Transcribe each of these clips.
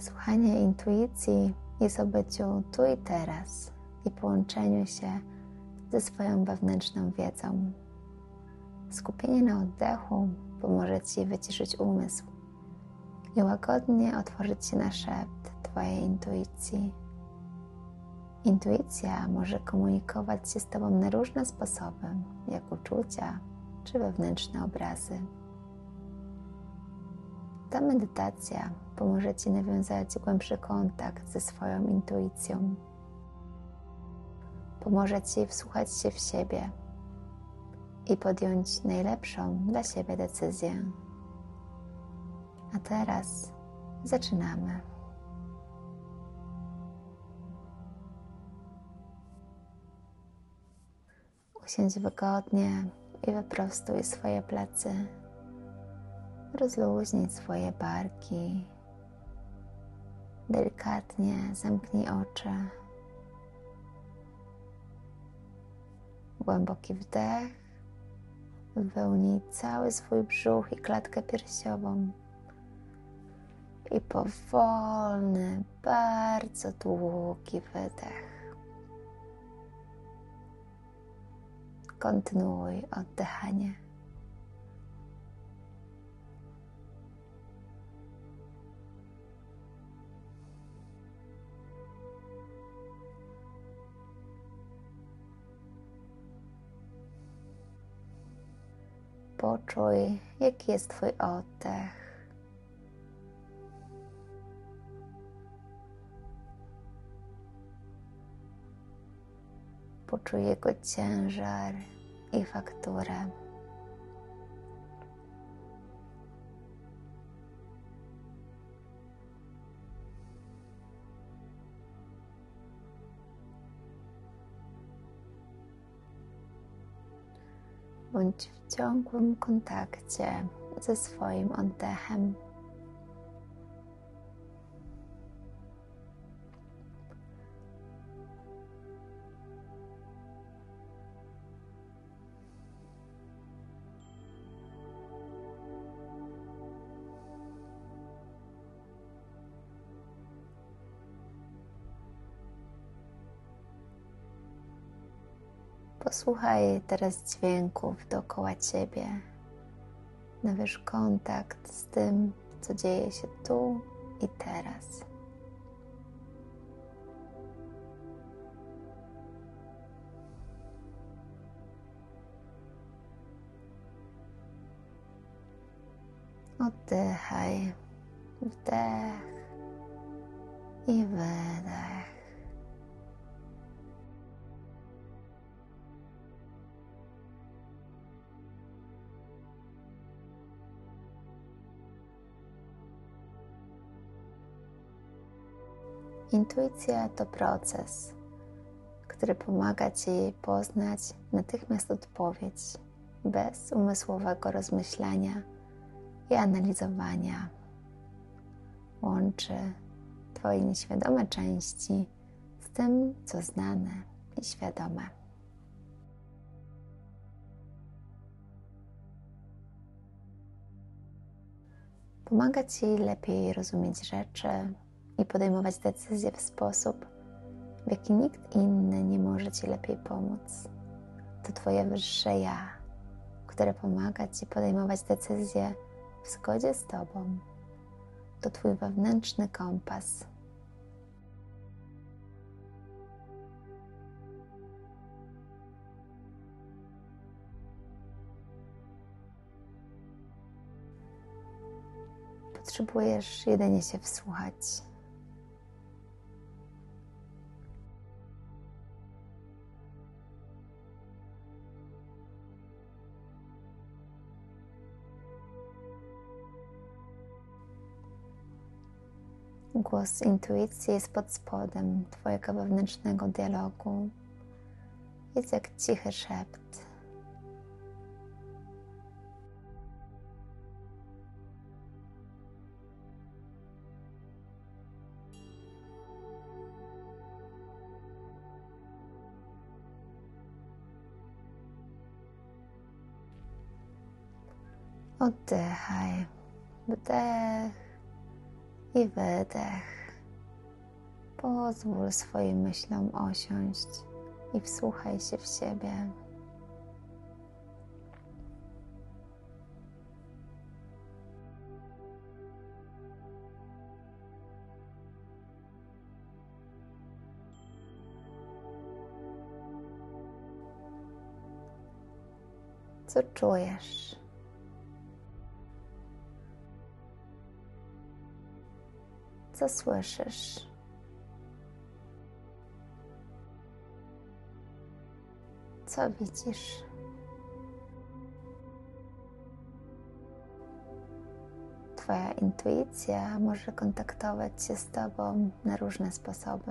Słuchanie intuicji jest o byciu tu i teraz i połączeniu się ze swoją wewnętrzną wiedzą. Skupienie na oddechu pomoże Ci wyciszyć umysł i łagodnie otworzyć się na szept Twojej intuicji. Intuicja może komunikować się z Tobą na różne sposoby, jak uczucia czy wewnętrzne obrazy. Ta medytacja pomoże Ci nawiązać głębszy kontakt ze swoją intuicją. Pomoże Ci wsłuchać się w siebie i podjąć najlepszą dla siebie decyzję. A teraz zaczynamy. Usiądź wygodnie i wyprostuj swoje plecy. Rozluźnij swoje barki. Delikatnie zamknij oczy. Głęboki wdech. Wypełnij cały swój brzuch i klatkę piersiową. I powolny, bardzo długi wydech. Kontynuuj oddychanie. Poczuj, jaki jest Twój oddech. Poczuj jego ciężar i fakturę. Bądź w ciągłym kontakcie ze swoim oddechem. Posłuchaj teraz dźwięków dookoła Ciebie. Nawiąż kontakt z tym, co dzieje się tu i teraz. Oddychaj, wdech i wydech. Intuicja to proces, który pomaga Ci poznać natychmiast odpowiedź, bez umysłowego rozmyślania i analizowania. Łączy Twoje nieświadome części z tym, co znane i świadome. Pomaga Ci lepiej rozumieć rzeczy i podejmować decyzje w sposób, w jaki nikt inny nie może Ci lepiej pomóc. To Twoje wyższe ja, które pomaga Ci podejmować decyzje w zgodzie z Tobą. To Twój wewnętrzny kompas. Potrzebujesz jedynie się wsłuchać. Głos intuicji jest pod spodem Twojego wewnętrznego dialogu. Jest jak cichy szept. Oddychaj, wdech i wydech. Pozwól swoim myślom osiąść i wsłuchaj się w siebie. Co czujesz? Co słyszysz? Co widzisz? Twoja intuicja może kontaktować się z Tobą na różne sposoby.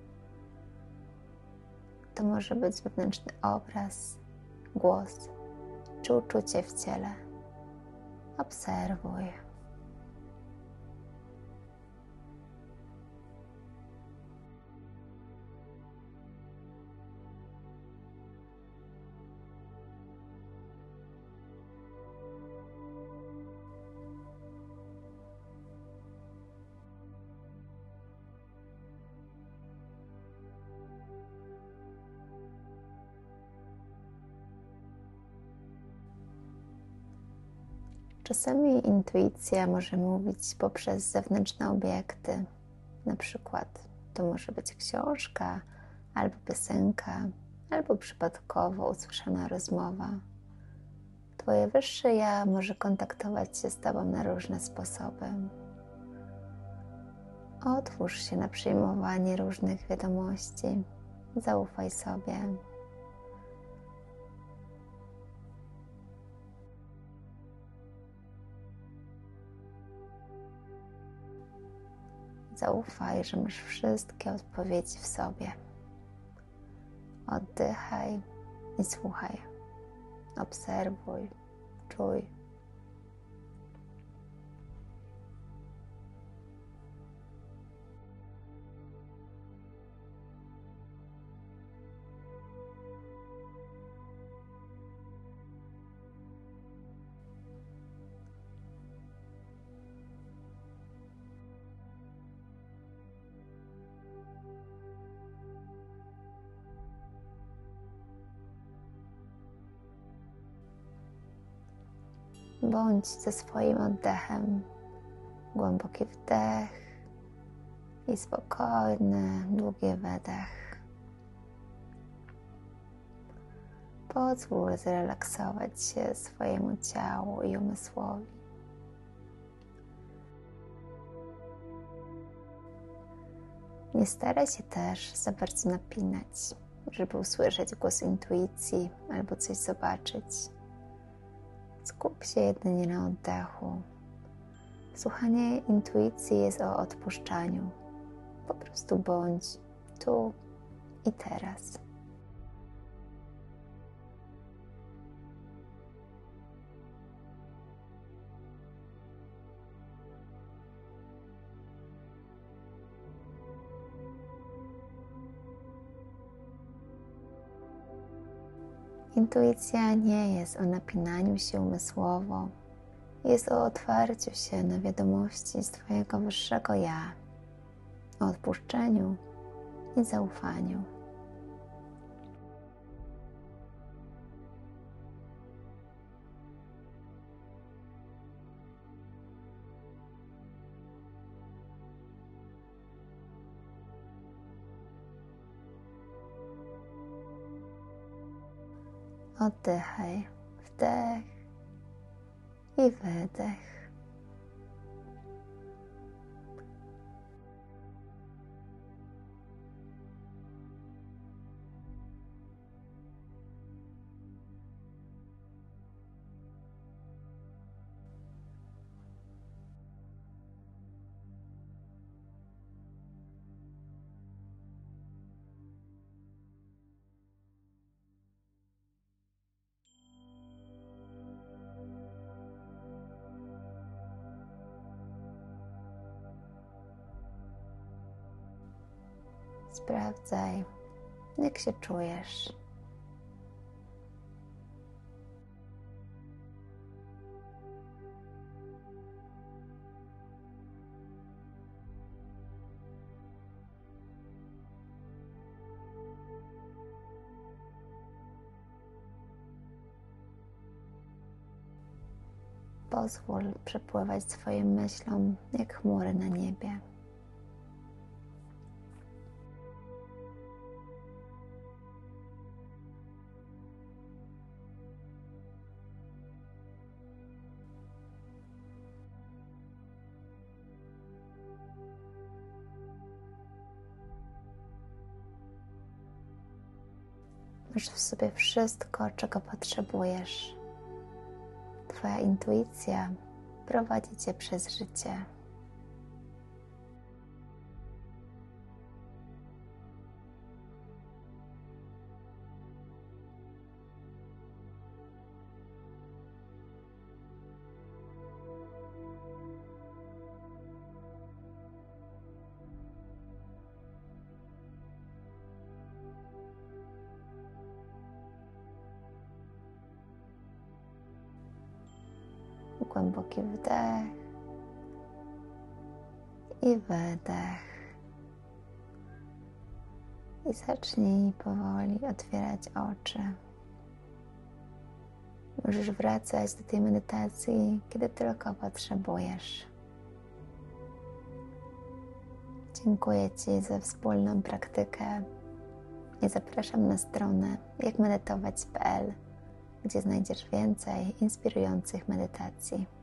To może być wewnętrzny obraz, głos czy uczucie w ciele. Obserwuj. Czasami intuicja może mówić poprzez zewnętrzne obiekty. Na przykład to może być książka, albo piosenka, albo przypadkowo usłyszana rozmowa. Twoje wyższe ja może kontaktować się z Tobą na różne sposoby. Otwórz się na przyjmowanie różnych wiadomości. Zaufaj sobie. Zaufaj, że masz wszystkie odpowiedzi w sobie. Oddychaj i słuchaj. Obserwuj, czuj. Bądź ze swoim oddechem. Głęboki wdech i spokojny, długi wydech. Pozwól zrelaksować się swojemu ciału i umysłowi. Nie staraj się też za bardzo napinać, żeby usłyszeć głos intuicji albo coś zobaczyć. Skup się jedynie na oddechu. Słuchanie intuicji jest o odpuszczaniu. Po prostu bądź tu i teraz. Intuicja nie jest o napinaniu się umysłowo, jest o otwarciu się na wiadomości z Twojego wyższego ja, o odpuszczeniu i zaufaniu. Oddychaj, wdech i wydech. Sprawdzaj, jak się czujesz. Pozwól przepływać Twoim myślom jak chmury na niebie. Masz w sobie wszystko, czego potrzebujesz. Twoja intuicja prowadzi Cię przez życie. Głęboki wdech i wydech. I zacznij powoli otwierać oczy. Możesz wracać do tej medytacji, kiedy tylko potrzebujesz. Dziękuję Ci za wspólną praktykę i zapraszam na stronę jakmedytować.pl, gdzie znajdziesz więcej inspirujących medytacji.